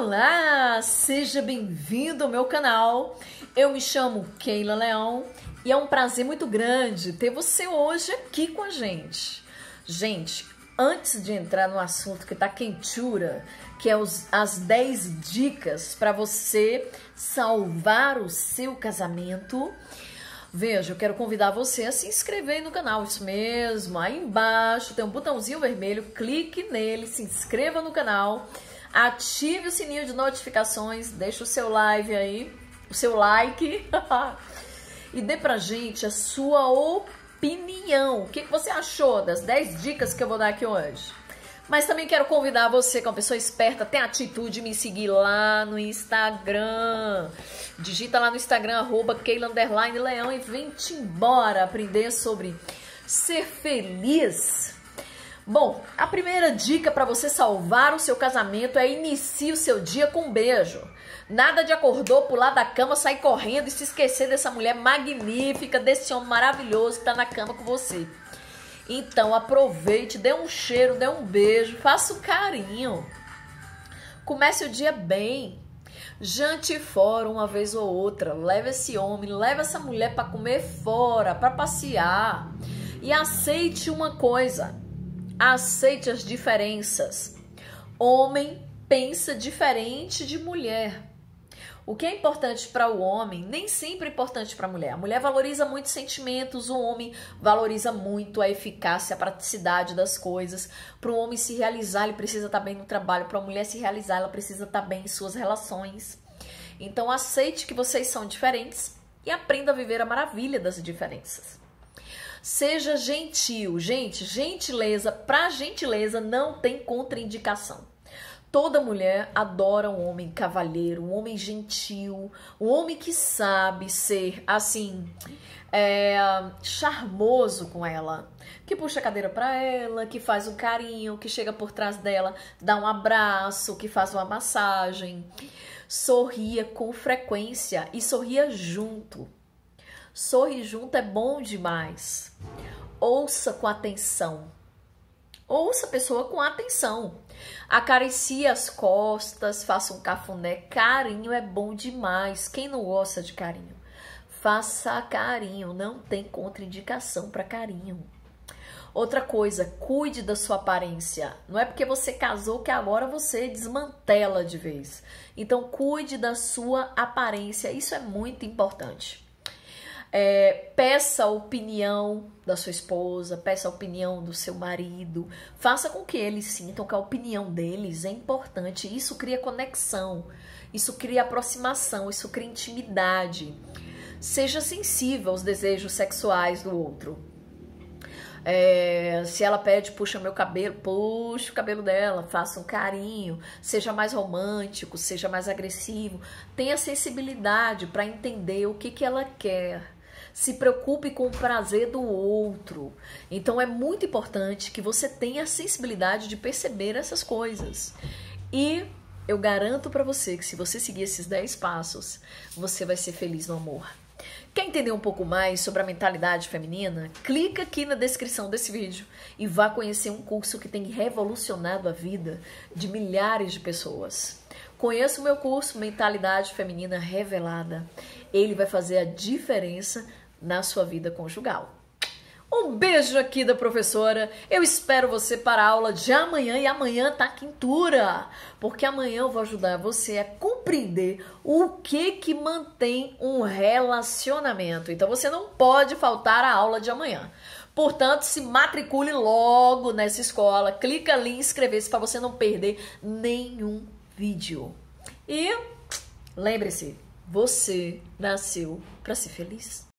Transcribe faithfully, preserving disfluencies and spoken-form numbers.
Olá, seja bem-vindo ao meu canal. Eu me chamo Keila Leão e é um prazer muito grande ter você hoje aqui com a gente. Gente, antes de entrar no assunto que tá quentura, que é os, as dez dicas para você salvar o seu casamento, veja, eu quero convidar você a se inscrever no canal, isso mesmo, aí embaixo tem um botãozinho vermelho, clique nele, se inscreva no canal, ative o sininho de notificações, deixa o seu live aí, o seu like e dê pra gente a sua opinião. O que, que você achou das dez dicas que eu vou dar aqui hoje? Mas também quero convidar você, que é uma pessoa esperta, tem atitude, de me seguir lá no Instagram. Digita lá no Instagram, arroba Keila underline Leão, e vem-te embora aprender sobre ser feliz. Bom, a primeira dica para você salvar o seu casamento é inicie o seu dia com um beijo. Nada de acordou, pular da cama, sair correndo e se esquecer dessa mulher magnífica, desse homem maravilhoso que tá na cama com você. Então aproveite, dê um cheiro, dê um beijo, faça um carinho. Comece o dia bem. Jante fora uma vez ou outra. Leve esse homem, leve essa mulher para comer fora, para passear. E aceite uma coisa. Aceite as diferenças. Homem pensa diferente de mulher. O que é importante para o homem, nem sempre é importante para a mulher. A mulher valoriza muito sentimentos, o homem valoriza muito a eficácia, a praticidade das coisas. Para o homem se realizar, ele precisa estar bem no trabalho. Para a mulher se realizar, ela precisa estar bem em suas relações. Então, aceite que vocês são diferentes e aprenda a viver a maravilha das diferenças. Seja gentil. Gente, gentileza, para gentileza não tem contraindicação. Toda mulher adora um homem cavalheiro, um homem gentil, um homem que sabe ser, assim, é, charmoso com ela. Que puxa a cadeira para ela, que faz um carinho, que chega por trás dela, dá um abraço, que faz uma massagem. Sorria com frequência e sorria junto. Sorrir junto é bom demais. Ouça com atenção. Ouça a pessoa com atenção. Acaricie as costas, faça um cafuné. Carinho é bom demais. Quem não gosta de carinho? Faça carinho. Não tem contraindicação para carinho. Outra coisa, cuide da sua aparência. Não é porque você casou que agora você desmantela de vez. Então, cuide da sua aparência. Isso é muito importante. É, peça a opinião da sua esposa, peça a opinião do seu marido, faça com que eles sintam que a opinião deles é importante. Isso cria conexão, isso cria aproximação, isso cria intimidade. Seja sensível aos desejos sexuais do outro. É, se ela pede, puxa meu cabelo, puxa o cabelo dela, faça um carinho, seja mais romântico, seja mais agressivo. Tenha sensibilidade para entender o que, que ela quer. Se preocupe com o prazer do outro. Então é muito importante que você tenha a sensibilidade de perceber essas coisas. E eu garanto para você que se você seguir esses dez passos, você vai ser feliz no amor. Quer entender um pouco mais sobre a mentalidade feminina? Clica aqui na descrição desse vídeo e vá conhecer um curso que tem revolucionado a vida de milhares de pessoas. Conheça o meu curso Mentalidade Feminina Revelada. Ele vai fazer a diferença na sua vida conjugal. Um beijo aqui da professora. Eu espero você para a aula de amanhã. E amanhã tá quintura, porque amanhã eu vou ajudar você a compreender o que que mantém um relacionamento. Então você não pode faltar a aula de amanhã. Portanto, se matricule logo nessa escola. Clica ali em inscrever-se para você não perder nenhum vídeo. E lembre-se, você nasceu para ser feliz.